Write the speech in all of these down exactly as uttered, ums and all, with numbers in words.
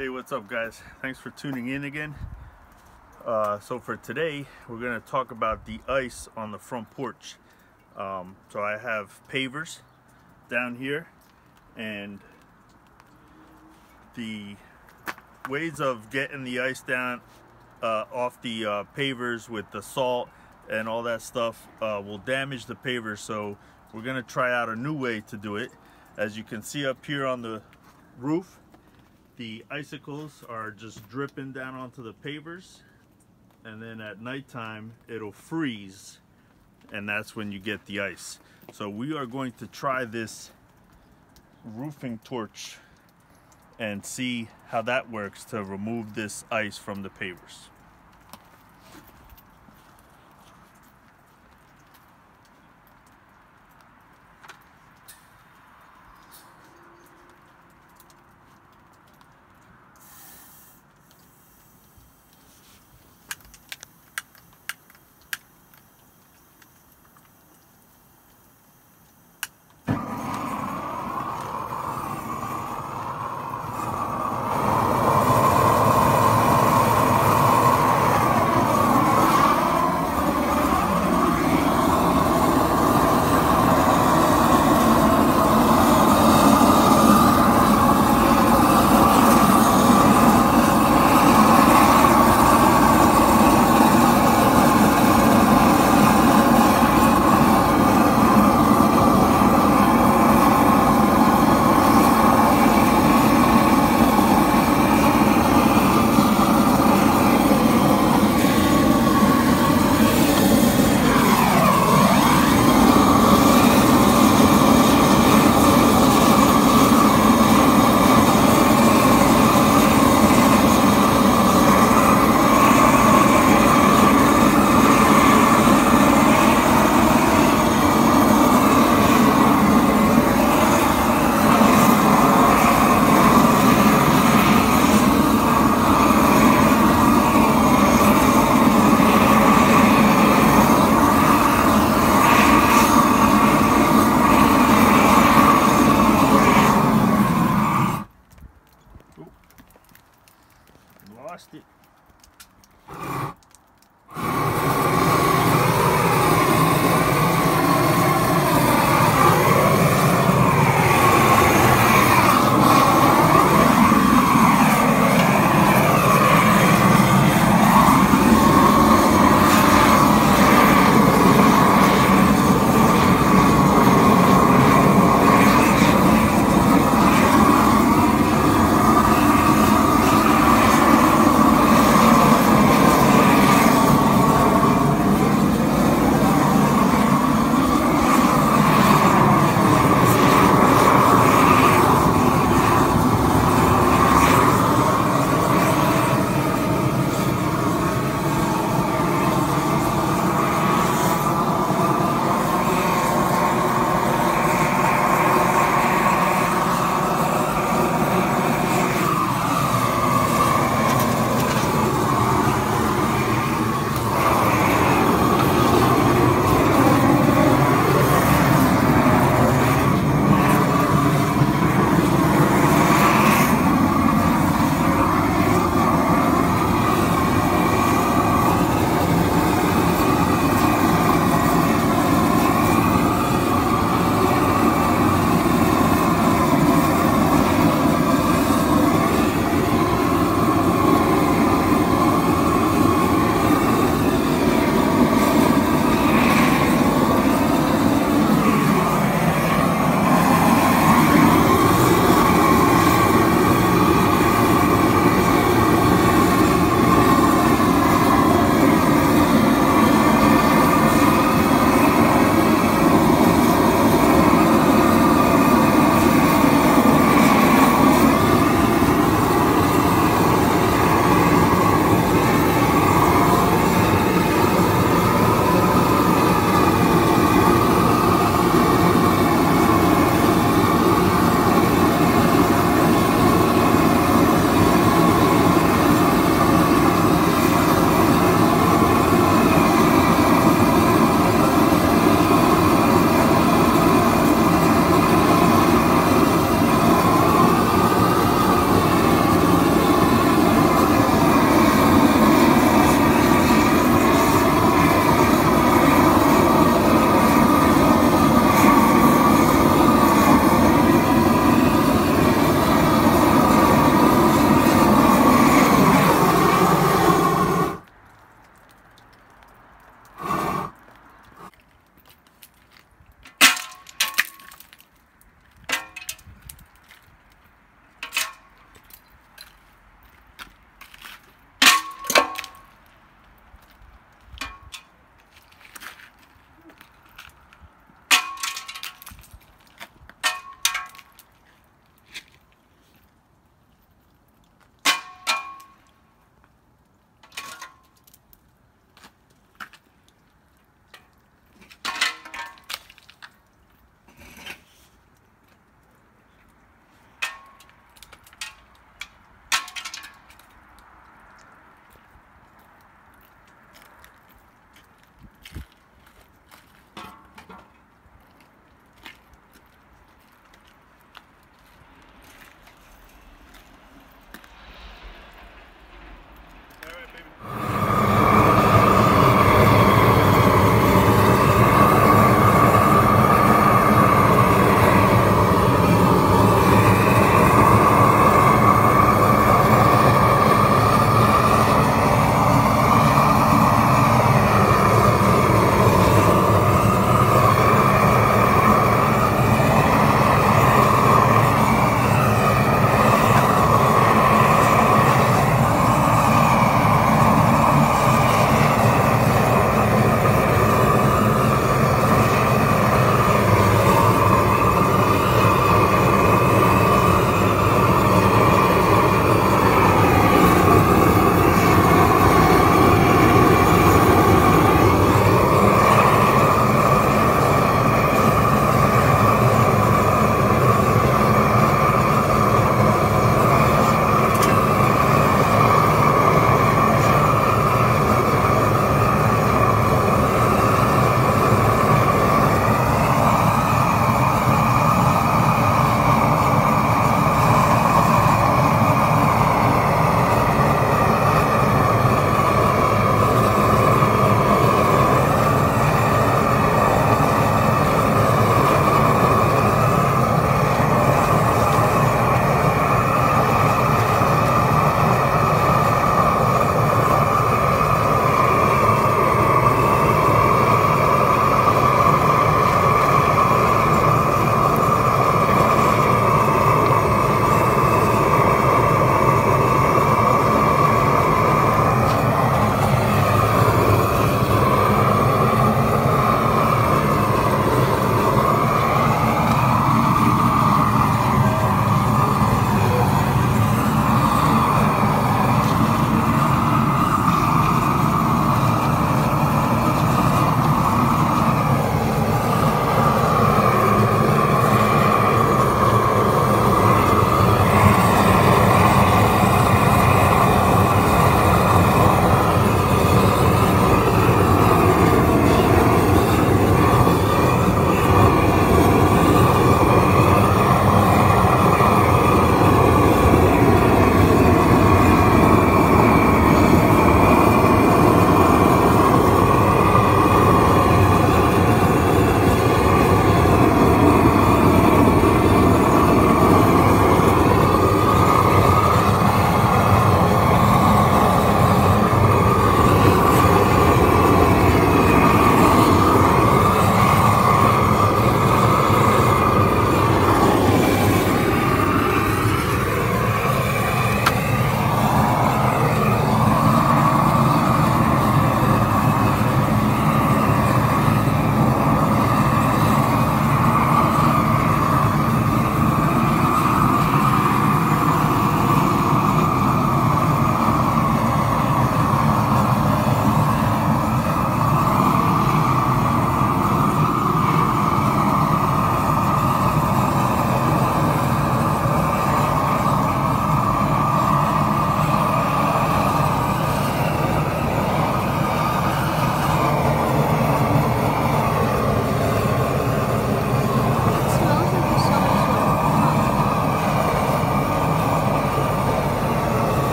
Hey, what's up guys? Thanks for tuning in again. Uh, so for today, we're going to talk about the ice on the front porch. Um, so I have pavers down here, and the ways of getting the ice down uh, off the uh, pavers with the salt and all that stuff uh, will damage the pavers. So we're going to try out a new way to do it. As you can see up here on the roof, the icicles are just dripping down onto the pavers, and then at nighttime it'll freeze, and that's when you get the ice. So we are going to try this roofing torch and see how that works to remove this ice from the pavers.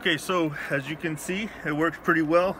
Okay, so as you can see, it works pretty well.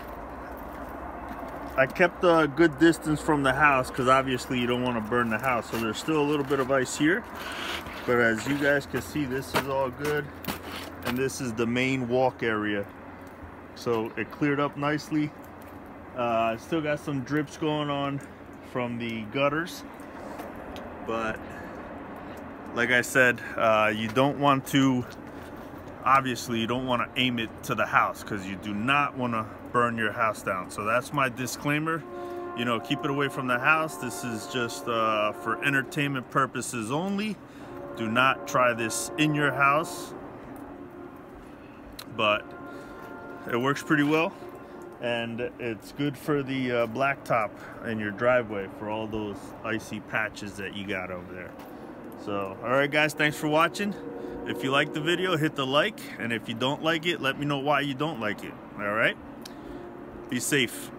I kept a good distance from the house because obviously you don't want to burn the house. So there's still a little bit of ice here, but as you guys can see, this is all good. And this is the main walk area. So it cleared up nicely. Uh, still got some drips going on from the gutters, but like I said, uh, you don't want to, obviously you don't want to aim it to the house because you do not want to burn your house down. So that's my disclaimer. You know, keep it away from the house. This is just uh, for entertainment purposes only. Do not try this in your house, but it works pretty well. And it's good for the uh, blacktop in your driveway for all those icy patches that you got over there. So, all right guys, thanks for watching. If you like the video, hit the like, and if you don't like it, let me know why you don't like it. All right, be safe.